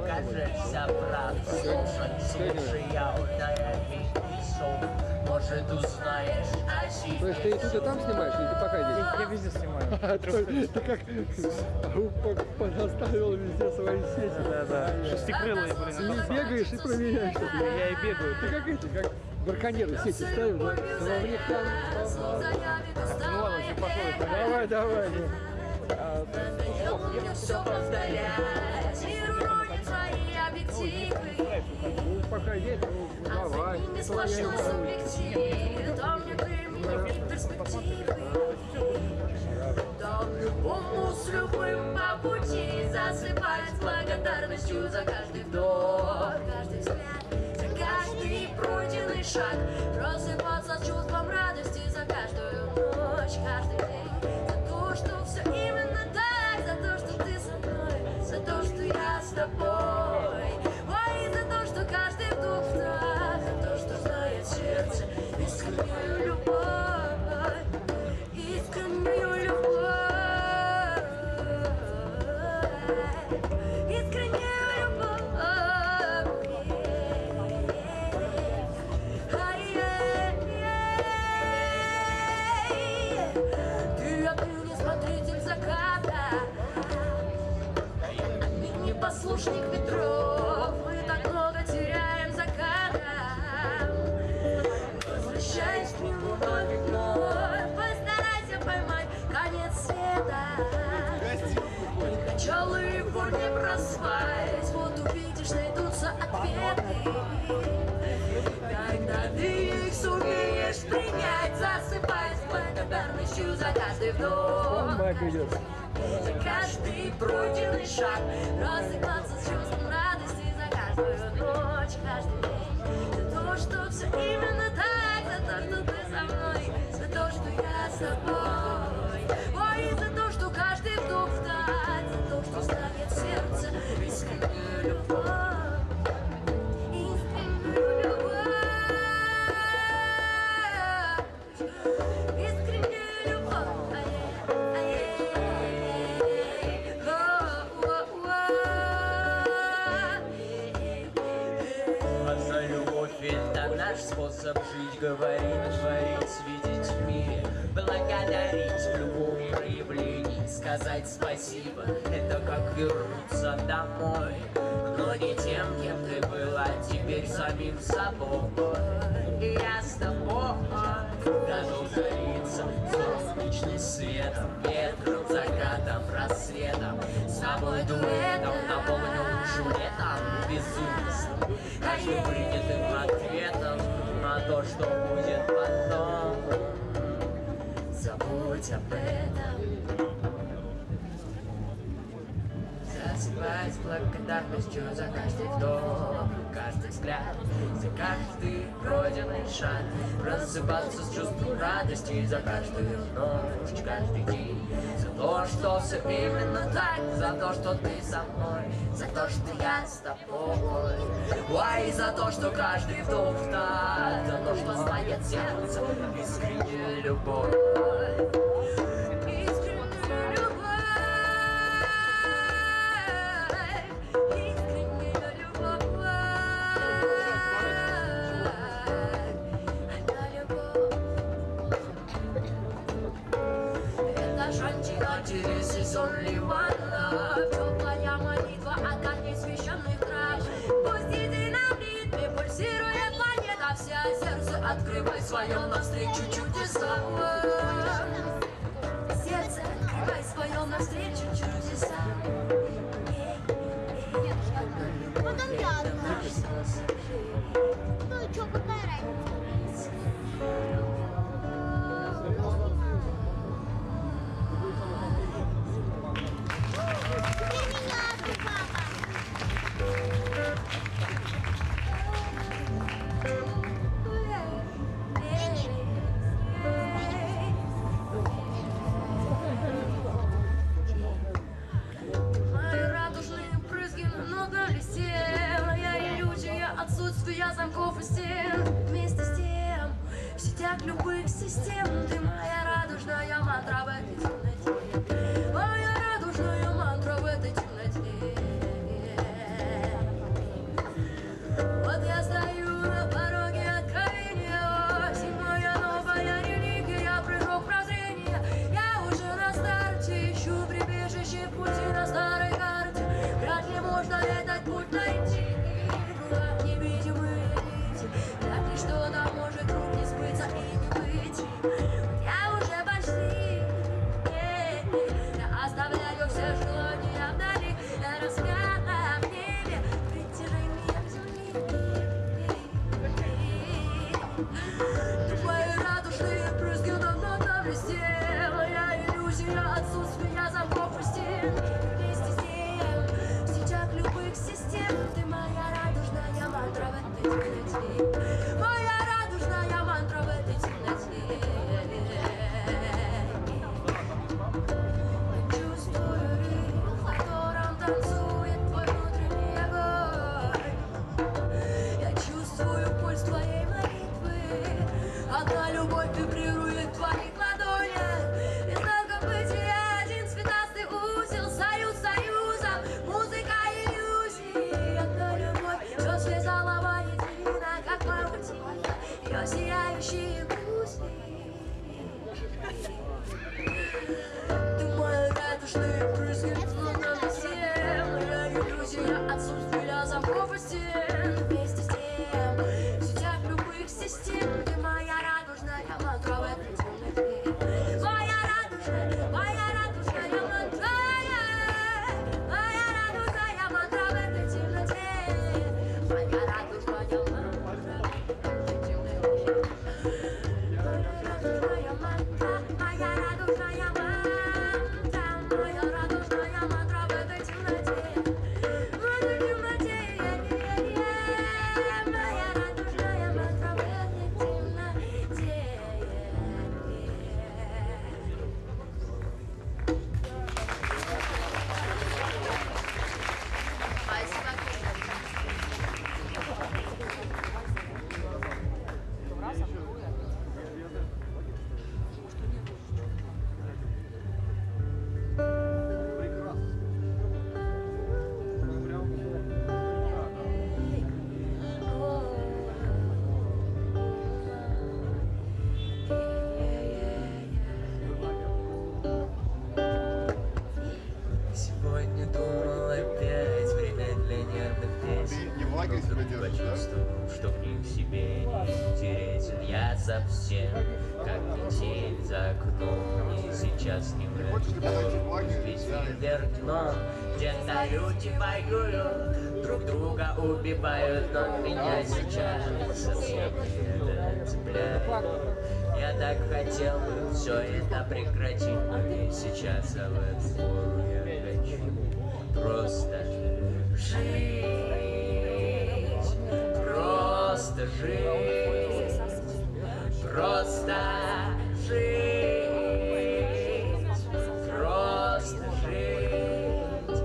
кажешься прав. Слушай, я удаями сон. Может, узнаешь о себе. То есть ты и тут, и там снимаешь, или ты пока здесь? Я везде снимаю. Ты как понаставил везде свои сети. Да. Шестикрылые, блин. И бегаешь, и проверяешь. Я и бегаю. Ты как эти, как браконьеры сети ставят, да? Головник там. Ну ладно, все пошло. Давай. Все повторять, и уронит свои объективы. Ну, пока есть, ну, давай. Не сплошной субъектив, там не времени перспективы. Там любому с любым по пути засыпать благодарностью за каждый вдох, каждый взгляд, за каждый пройденный шаг. Просыпаться с чувством радости за каждую ночь, каждый день. За то, что все именно так, за то, что ты со мной, за то, что я с тобой. Ой, за то, что каждый вдох вдох, за то, что знает сердце искреннюю любовь, искреннюю любовь. Послушник ветров, мы так много теряем за кадром. Возвращаясь к нему вновь, постарайся поймать конец света. И начало его не проспать, вот увидишь, найдутся ответы. Когда ты их сумеешь принять, засыпай с благодарностью за каждый вдох. За каждый пройденный шаг, рассыпаться с чувством радости за каждую ночь, каждый день. За то, что все именно так, за то, что ты со мной, за то, что я с тобой. Ой, за то, что каждый вдох вдать, за то, что знает сердце искреннюю любовь. Искреннюю любовь. Искреннюю любовь. Это наш способ жить, говорить, творить, видеть в мире, благодарить в любом проявлении, сказать спасибо. Это как вернуться домой, но не тем, кем ты была, теперь самим собой. И я с тобой готов зариться солнечным светом, ветром, закатом, рассветом, с тобой дуэтом наполню летом безумством, каждым принятым ответом на то, что будет потом. Забудь об этом. Засыпать с благодарностью за каждый вдох, каждый взгляд, за каждый пройденный шаг. Просыпаться с чувством радости за каждую ночь, каждый день. За то, что все именно так, за то, что ты со мной, за то, что я с тобой. Ой, за то, что каждый вдох вдаль, за то, что знает сердце искренняя любовь. This is only one love. Теплая молитва от огней священных трав. Пусть едином ритме пульсирует планета вся. Сердце открывай свое навстречу чудесам. Сердце открывай свое навстречу чудесам. Потом я одна. Ну и чё, какая разница? Отсутствие замков и стен. Вместе с тем, в сетях любых систем, ты моя радужная мантра в этой темноте. Моя радужная мантра в этой темноте. Одна любовь вибрирует в твоих ладонях. Изнанка бытия, один цветастый узел. Союз союзом, музыка иллюзий. Одна любовь, все связала воедино, как паутина, ее сияющие грусти. Ты моя радужная брызги, на все моя иллюзия, отсутствие замков и стен. Вместе с тем, в сетях любых систем, ты моя радужная мантра в этой темноте. Моя радужная мантра, моя радужная мантра в этой темноте. Моя радужная мантра в этой темноте. Моя радужная мантра, моя радужная мантра, моя радужная мантра в этой темноте. В этой темноте, моя радужная мантра в этой темноте. Сегодня думал опять, время для нервных песен. Не в лагерь себя держишь, да? Почувствовал, что к ним себе не интересен я совсем. Как метель за окном, и сейчас не в Хочешь ли подойти в лагерь? весь мир вверх дном, где-то люди воюют, друг друга убивают, но меня сейчас совсем не это цепляет. Я так хотел бы все это прекратить, но и сейчас, а в эту пору я хочу просто жить, просто жить, просто жить, просто жить.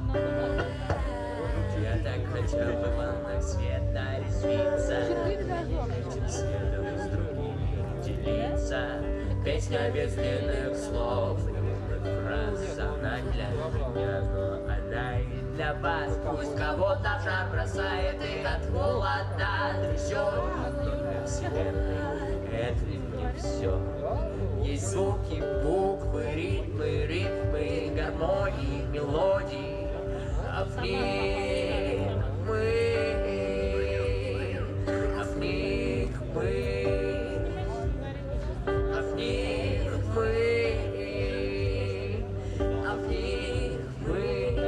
Я так хотел бы в волнах света резвиться, этим светом с другими делиться. Песня без длинных слов и умных фраз, она для меня, но она и для вас. Пусть кого-то жар бросает и от холода трясет, но вселенной это не все. Есть звуки, буквы, ритмы, гармонии, мелодии, а в них мы, а в них мы, а в них мы, а в них мы.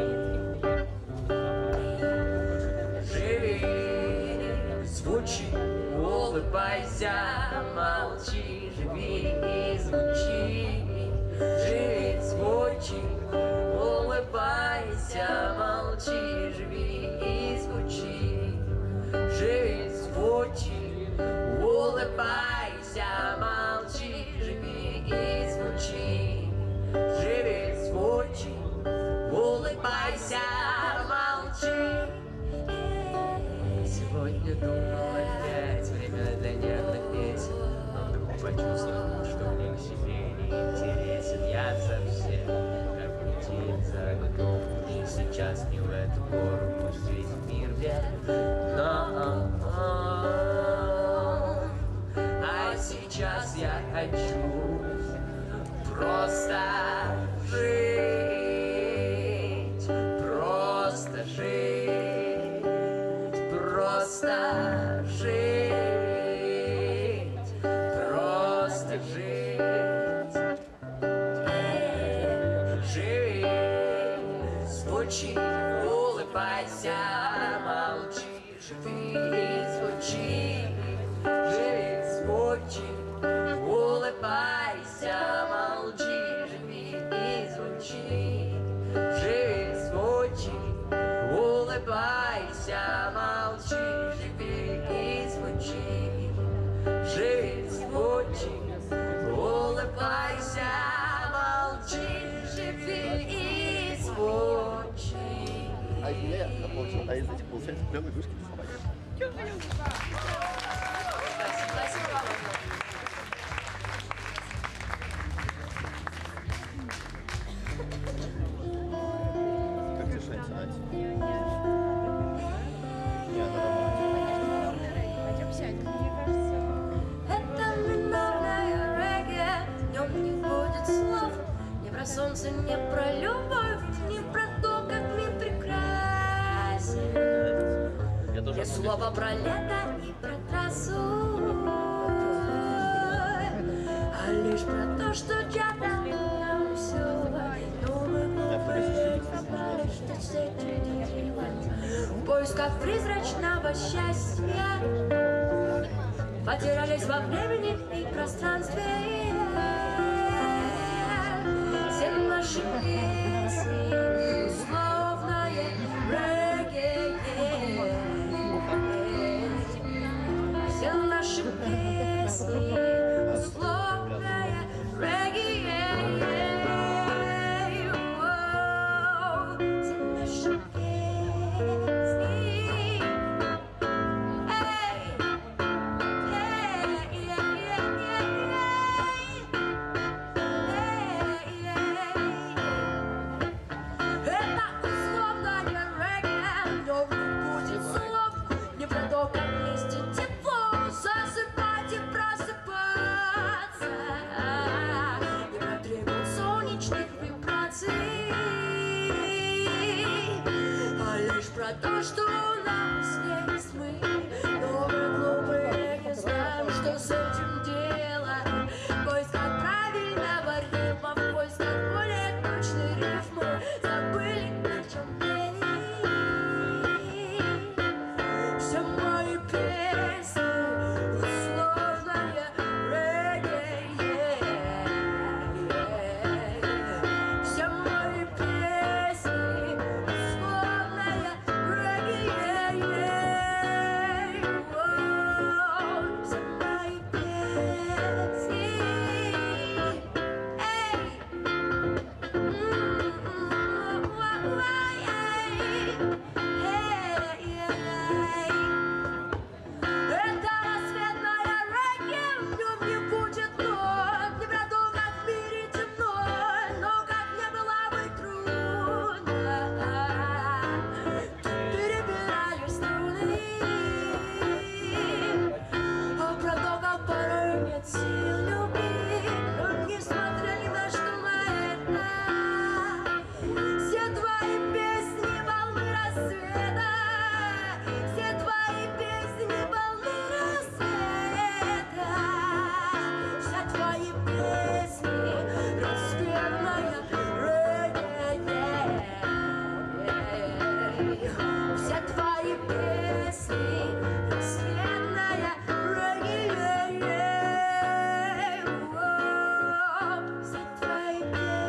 Живи, звучи, улыбайся, молчи, живи и звучи. Живи, звучи, улыбайся, молчи, живи и звучи. Живи, звучи, улыбайся, молчи, живи и звучи. Живи, звучи, улыбайся, молчи. Сегодня думал опять, время для нервных песен, но вдруг почувствовал, что мне к себе не интересен я совсем. Как метель за окном, и сейчас не в эту пору, пусть весь мир вверх дном. А сейчас я хочу просто жить, просто жить, просто жить, просто жить. Живи, звучи, улыбайся, молчи, живи и звучи. Живи, звучи, улыбайся, молчи, живи и звучи. Живи, звучи, улыбайся, молчи, живи и звучи. Живи, звучи, улыбайся, молчи, живи и звучи. А я получил, а из этих получается клевые игрушки для собаки. Спасибо вам. слово про лето и про трассу, а лишь про то, что чата нам все. Но мы глупые пропали, что с этим делать? В поисках призрачного счастья потерялись во времени и пространстве. Все наши песни условное регги. Все наши песни условное регги. Все наши песни. Это условное регги, но будет слов не про то, как вместе тепло засыпать и просыпаться, не про трибун солнечных вибраций, а лишь про то, что у нас есть мы. Но мы глупые, не знаем, что с этим делать. В поисках правильного ритма, в поисках более точной рифмы забыли, о чем петь. Все мои песни условное регги. Все мои песни условное регги. Все мои песни. Это рассветное регги, в нем не будет нот, не про то, как в мире темно, но как мне было бы трудно. Тут перебираю струны, про то, как порой нет сил любить, но несмотря ни на что на это, все твои песни волны рассвета, все твои песни волны рассвета, все твои песни рассветная регги. Все твои песни рассветная регги. Все твои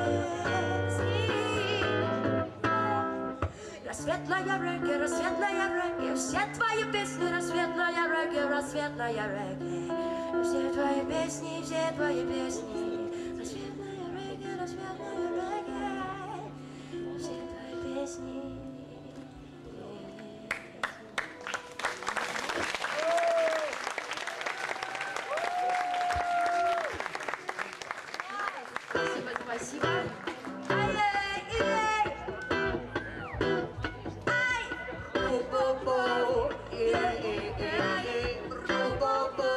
песни рассветная регги, рассветная регги. Все твои песни рассветная регги, рассветная регги. Все твои песни рассветная регги, рассветная регги. Все твои песни. Спасибо, спасибо. Ай-яй-яй. Ай! Бу-бу-бу. Ай-яй-яй. Бу-бу-бу.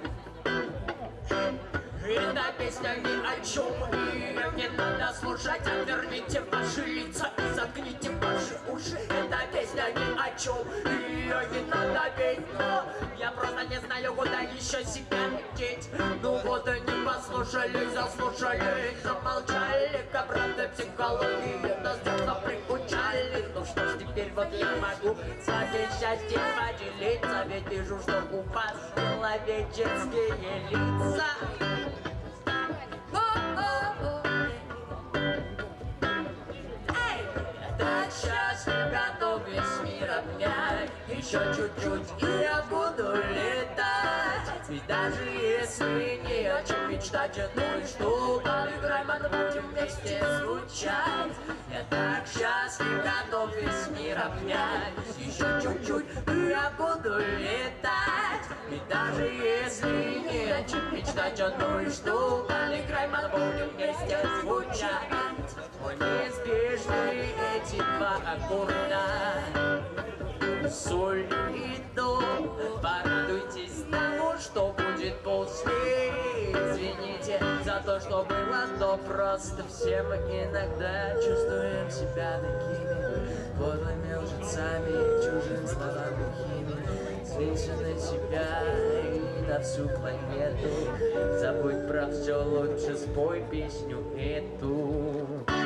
Эта песня ни о чем, ее не надо слушать. Отверните ваши лица и заткните ваши уши. Эта песня ни о чем, ее не надо петь. Но я просто не знаю, куда еще себя деть. Ну вот они послушали, заслушали, замолчали. Как правда психологии нас часто приучали. Ну что ж, теперь вот я могу с вами счастье поделиться. Ведь вижу, что у вас человеческие лица. Так счастлив, готов весь мир обнять. Еще чуть-чуть, и я буду летать. Ведь даже если не о чем мечтать, ну и что, поиграем, мы будем вместе звучать. Я так счастлив, готов весь мир обнять. Еще чуть-чуть, и я буду летать. Ведь даже если не о чем мечтать, ну и что, поиграем, мы будем вместе звучать. Но неизбежны эти два аккорда, соль и до. Порадуйтесь тому, что будет после. Извините за то, что было, но просто все мы иногда чувствуем себя такими подлыми лжецами, чужим словам глухими. Надейся на себя и на всю планету. Забудь про все, лучше спой песню эту.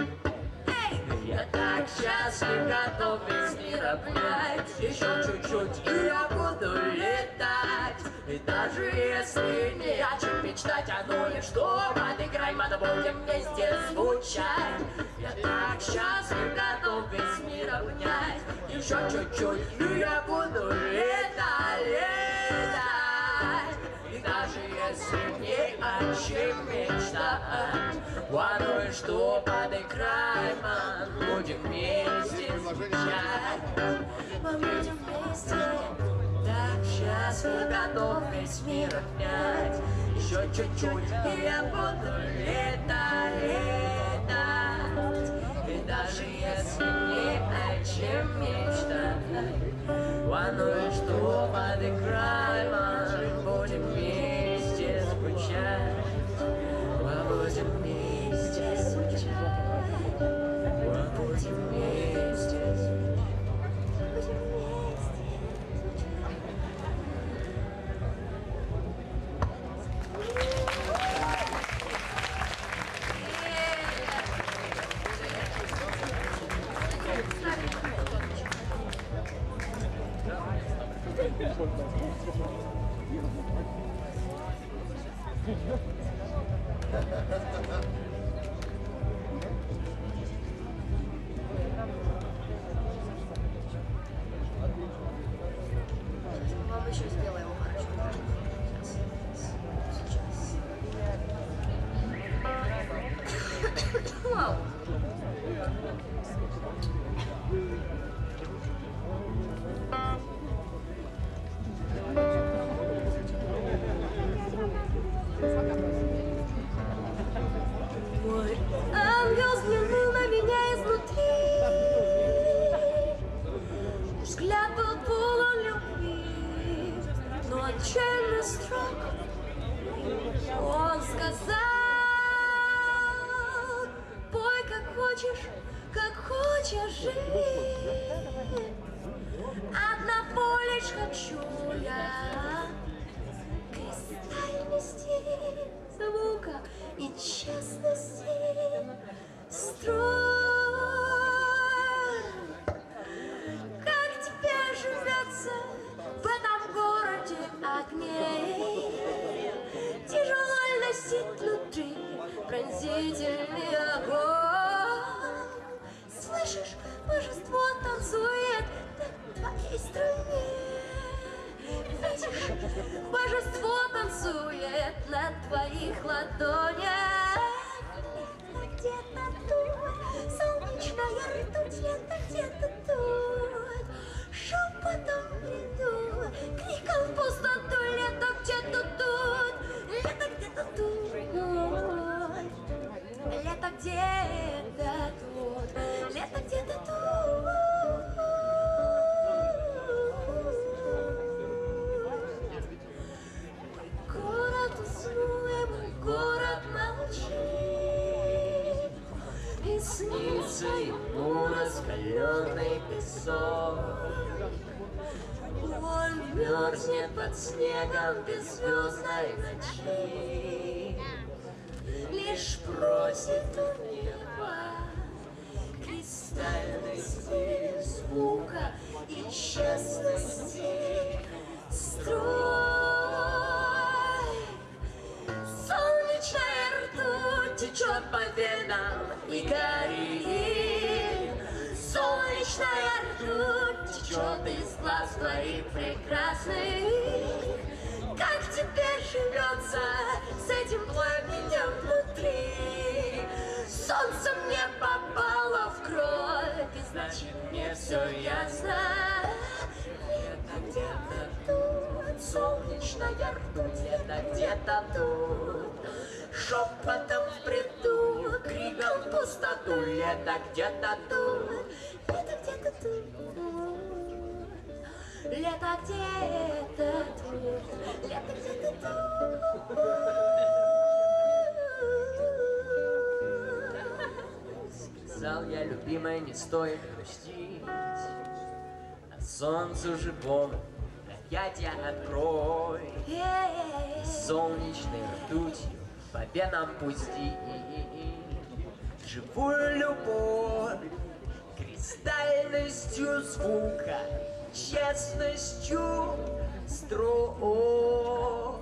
Я так счастлив, готов весь мир обнять. Еще чуть-чуть, и я буду летать. И даже если не о чем мечтать, а ну лишь что, подыграй, мы будем вместе звучать. Я так счастлив, готов весь мир обнять. Еще чуть-чуть, и я буду летать, летать. И даже если не о чем мечтать, а ну и что, подыграй, ман, будем вместе звучать. Мы будем вместе. Так счастлив, готов весь мир обнять. Еще чуть-чуть, и я буду летать, летать. И даже если не о чем мечтать, а ну и что, подыграй, ман, будем вместе звучать. Мы будем вместе звучать. Мы будем вместе звучать. Вам еще сделаем хорошо. Сейчас. Вау. Мой ангел взглянул на меня изнутри. Взгляд был полон любви, но отчаянно строг. Он сказал: пой как хочешь жить. Одного лишь хочу я кристальности, звука и честности. Строй, как тебе живется в этом городе огней. Тяжело носить внутри пронзительный огонь. Слышишь, божество танцует на твоей струне. Видишь, божество танцует на твоих ладонях. Где-то тут солнечная ртуть, лето где-то тут. Шепотом приду, криком в пустоту, лето где-то тут. Лето где-то тут. Лето где-то тут. Лето где-то тут. Город уснул, и мой город молчит. И снится ему раскаленный песок. Он мерзнет под снегом беззвездной ночи. Лишь просит у неба кристальности, звука и честности. Строй, солнечная ртуть течет по венам и горит. Солнечная ртуть течет из глаз твоих прекрасных. Как тебе живется с этим пламенем внутри? Солнце мне попало в кровь, и значит мне все ясно. Лето где-то тут, солнечная ртуть, лето где-то тут. Шепотом в бреду, криком в пустоту, лето где-то тут, лето где-то тут. Лето где-то тут, лето где-то тут. Сказал я, любимая, не стоит грустить. А солнцу живому объятия открой, солнечной ртутью по венам пусти живую любовь, кристальностью звука, честностью строй.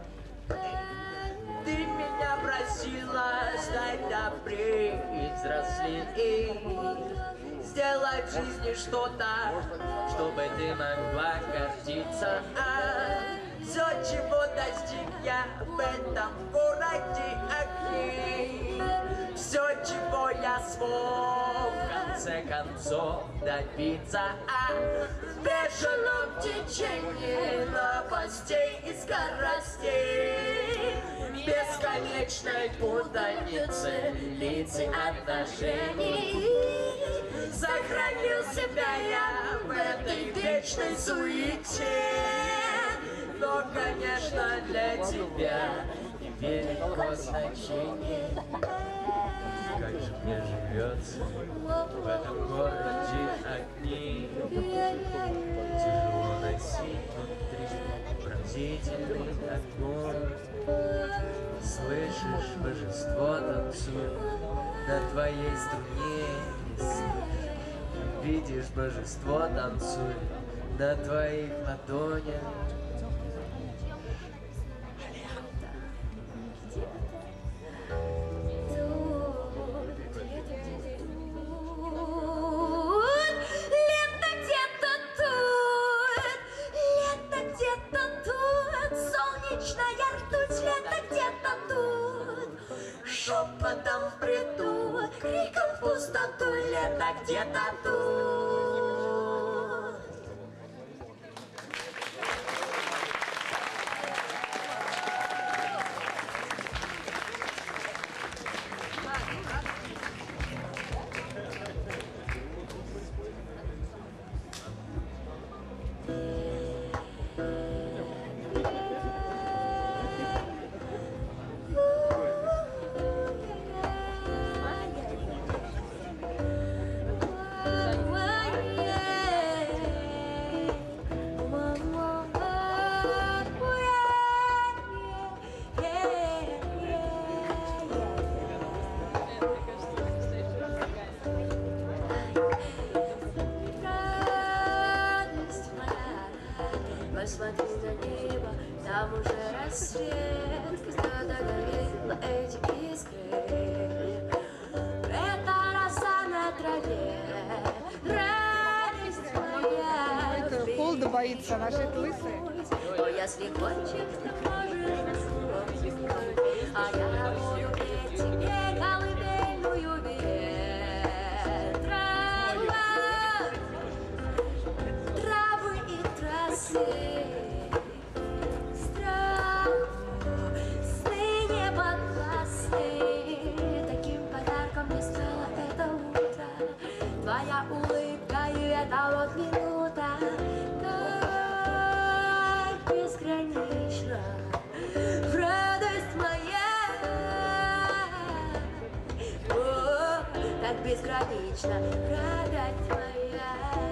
Ты меня просила стать добрее и взрослее, сделать в жизни что-то, чтобы ты могла гордиться. Все, чего достиг я в этом городе огней, все, чего я смог в конце концов добиться, в бешеном течении новостей и скоростей, бесконечной путаницы лиц и отношений. Сохранил себя я в этой вечной суете, но, конечно, для тебя невелико значение. Как же мне живется в этом городе огни, тяжело носить внутри пронзительный огонь. Слышишь, божество танцует на твоей струне. Видишь, божество танцует на твоих ладонях. Шепотом в бреду, криком в пустоту, лето где-то тут. Посмотри на небо, там уже рассвет, когда догорела эти искры. Это роса на траве, радость моя. Это холода боится, наши лысые. О, если кончик ты можешь вспомнить, а я буду петь тебе колыбельную ветра. Травы и трассы. Твоя улыбка и эта вот минута так безгранична, радость моя, о, так безгранична, радость моя,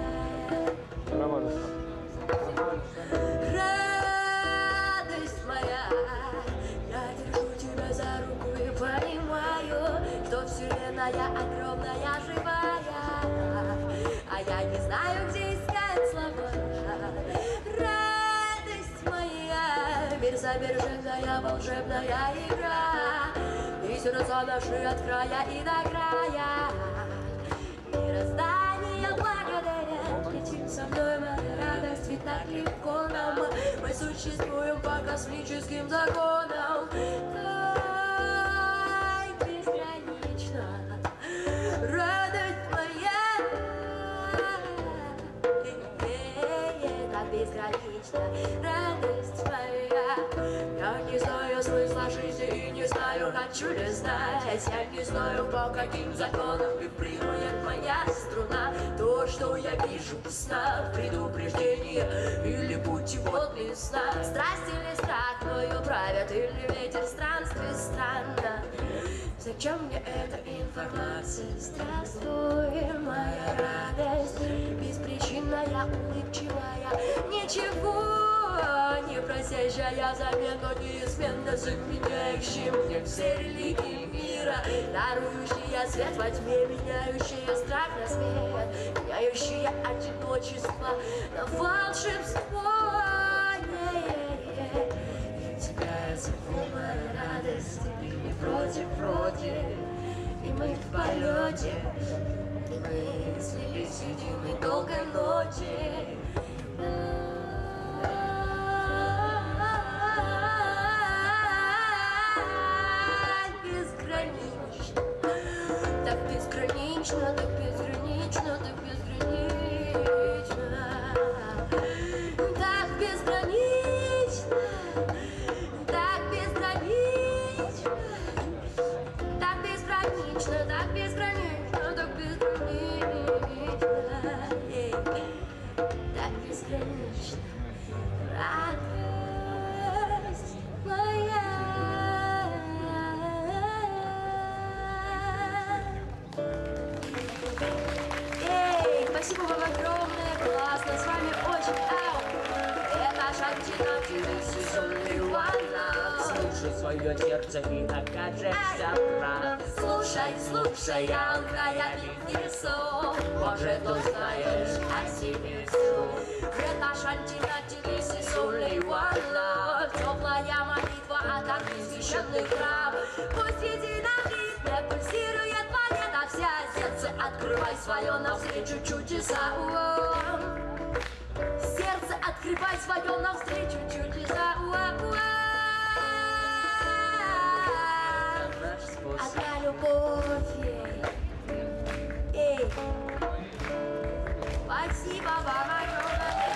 радость моя. Я держу тебя за руку и понимаю, что вселенная огромная, живая. А я не знаю, где искать слова. Радость моя, мир совершенная, волшебная игра, и сердца наши от края и до края. Мироздание благодаря, летим со мной, моя радость, ведь так легко нам. Мы существуем по космическим законам. Так безгранично, радость моя. Так безгранична, радость моя. Я не знаю смысла жизни и не знаю, хочу ли знать. Я не знаю, по каким законам вибрирует моя струна. То, что я вижу в снах, предупреждение или путеводный знак. Страсть или страх мною правят, или ветер странствий странно. Зачем мне эта информация? Здравствуй, моя радость, беспричинная, улыбчивая, ничего Освещая замену неизменно заменяющие мне все религии мира, дарующие свет во тьме, меняющие страх на свет, меняющие одиночество на волшебство. Тебя я зову, моя радость, ты не вроде, и мы в полете, и мы сидим и долгой ночи. Безгранично, так безгранично, так безгранично, так безгранично, так безгранично, так безгранично, так безгранично, так безгранично, так безгранично, так безгранично, радость моя. Спасибо вам огромное, классно, с вами очень это Шантина, сезонный ванна. Слушай свое сердце и окажешься прав. Слушай, алкая несу, может, узнаешь о себе всю. Это Шантина, сезонный ванна. Теплая молитва от огней священных трав. Пусть в едином ритме пульсирует планета вся. Сердце, открывай свое навстречу чудеса. Сердце, открывай свое навстречу чудеса. Одна любовь, ей. Спасибо вам огромное.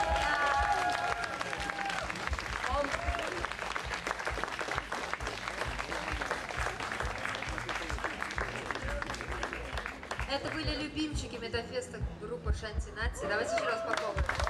Это были любимчики Метафеста группы Шанти Нати. Давайте еще раз попробуем.